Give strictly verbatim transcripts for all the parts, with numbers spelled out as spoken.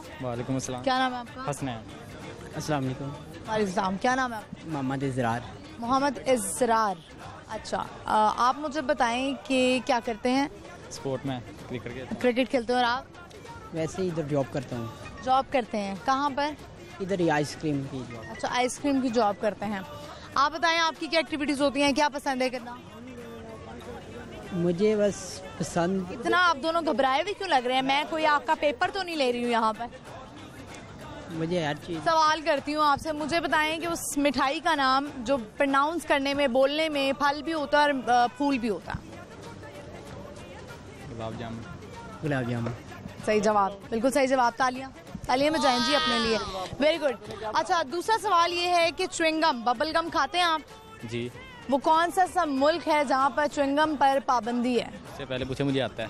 वालेकुम अस्सलाम। क्या नाम है आपका? हसनैन। अस्सलाम वालेकुम। वालेकुम सलाम। क्या नाम है आपका? मोहम्मद इजरार। मोहम्मद इजरार। अच्छा, आ, आप मुझे बताएं कि क्या करते हैं? स्पोर्ट में क्रिकेट खेलता हूँ। क्रिकेट खेलते हो। और आप? वैसे ही इधर जॉब करता हूँ। जॉब करते हैं कहाँ पर? इधर ही आइसक्रीम की जॉब। अच्छा, आइसक्रीम की जॉब करते हैं। आप बताएं आपकी क्या एक्टिविटीज होती हैं, क्या पसंद है करना? मुझे बस पसंद। इतना आप दोनों घबराए हुए क्यों लग रहे हैं? मैं कोई आपका पेपर तो नहीं ले रही हूँ यहाँ पर। मुझे हर चीज़। सवाल करती हूँ आपसे, मुझे बताएं कि उस मिठाई का नाम जो प्रोनाउंस करने में, बोलने में फल भी होता है और अ, फूल भी होता है। गुलाब जामुन। गुलाब जामुन। सही जवाब, बिल्कुल सही जवाब। तालियां तालियां बजाएं जी अपने लिए। Very good. अच्छा, दूसरा सवाल ये है कि च्युइंगम, बबल गम खाते हैं आप? जी। वो कौन सा सा मुल्क है जहाँ पर च्युइंगम पर पाबंदी है? इससे पहले पूछे, मुझे आता है।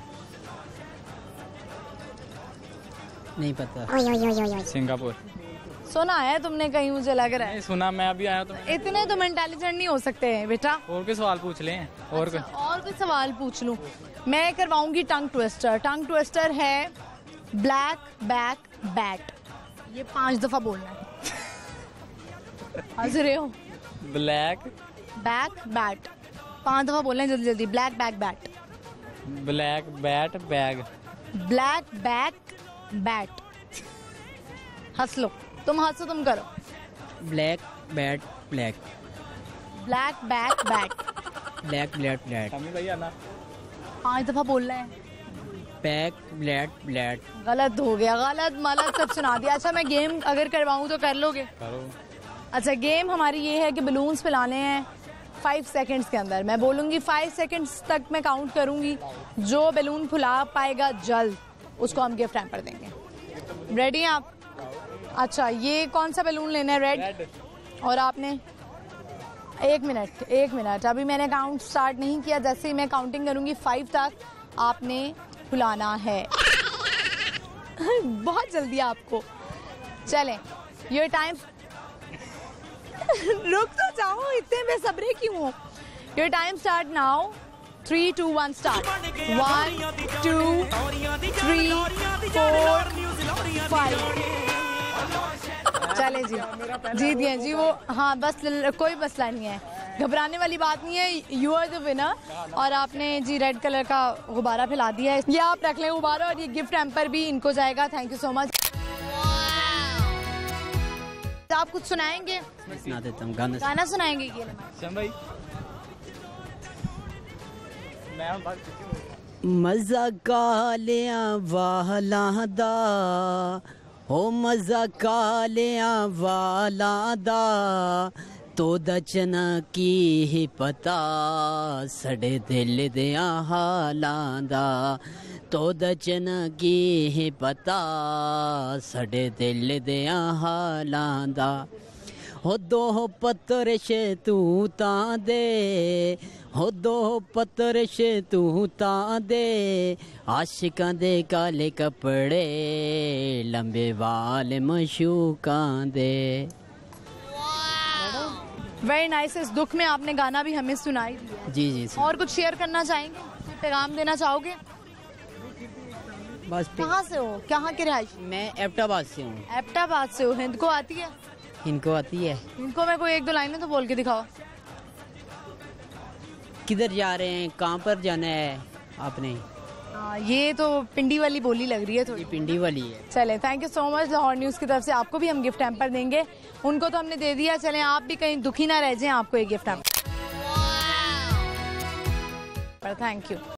नहीं पता। सिंगापुर। सुना है तुमने कहीं, मुझे लग रहा है। नहीं सुना, मैं अभी आया तो। इतने तुम इंटेलिजेंट नहीं हो सकते बेटा। और कोई सवाल पूछ लें? और अच्छा, और कोई सवाल पूछ लूं? मैं करवाऊंगी टंग ट्विस्टर। टंग ट्विस्टर है ब्लैक बैक बैट। ये पांच दफा बोलना है। हंस रहे हो? ब्लैक बैक बैट पांच दफा बोलना है, जल्दी जल्दी। Black back bat. Black bat bag. Black back bat. हंस लो, तुम हंसो, तुम करो। Black bat black. Black back bat. Black blat blat. हमें भैया ना। पांच दफा बोलना है। Back blat blat. गलत हो गया, गलत मलत सब सुना दिया। अच्छा, मैं गेम अगर करवाऊं तो कर लोगे? करो। अच्छा, गेम हमारी ये है कि बलून्स फैलाने हैं फाइव सेकंड्स के अंदर। मैं बोलूंगी फाइव सेकंड्स तक मैं काउंट करूंगी। जो बैलून फुला पाएगा जल्द, उसको हम गिफ्ट हैम्पर देंगे। रेडी हैं आप? अच्छा, ये कौन सा बैलून लेना है? रेड। और आपने? एक मिनट एक मिनट अभी मैंने काउंट स्टार्ट नहीं किया। जैसे ही मैं काउंटिंग करूंगी फाइव तक, आपने फुलाना है। बहुत जल्दी आपको। चलें, योर टाइम। रुक तो जाओ, इतने बेसब्रे क्यों हो? Your time start now. Three two one start. One two three four five. चले जी, जीत गए जी वो। हाँ बस, कोई मसला नहीं है, घबराने वाली बात नहीं है। You are the winner. और आपने जी रेड कलर का गुब्बारा फैला दिया है, ये आप रख लें गुब्बारा। और ये गिफ्ट हैम्पर भी इनको जाएगा। Thank you so much. आप कुछ सुनाएंगे? सुना देता हूँ गाना। गाना सुनाएंगे? ये श्याम भाई, मजा कालिया वाला दा, हो मजा कालिया वाला दा, तो दचन की ही पता सड़े दिल दिया हालां दा, तो दचन की ही पता सड़े दिल दिया हालां दा। हो दो पत्तर शे तू तां दे, हो दो पत्तर शे तू तां दे, आशिकां दे काले कपड़े, लंबे वाल मशूकां दे। Very nice. इस दुख में आपने गाना भी हमें सुनाई दिया। जी जी सर। और कुछ शेयर करना चाहेंगे? कोई पैगाम देना चाहोगे? बस कहाँ से हो? कहाँ के रहायशी? मैं एबटाबाद से हूँ। एबटाबाद से हो। हिंद को आती है? इनको आती है। इनको मैं कोई एक दो लाइनें तो बोल के दिखाओ। किधर जा रहे हैं, कहाँ पर जाना है आपने? हाँ, ये तो पिंडी वाली बोली लग रही है थोड़ी। ये पिंडी वाली है। चले, thank you so much. Lahore news की तरफ से आपको भी हम गिफ्ट हैम्पर देंगे। उनको तो हमने दे दिया। चलें, आप भी कहीं दुखी ना रह जाएं, आपको एक गिफ्ट हैम्पर। Thank you.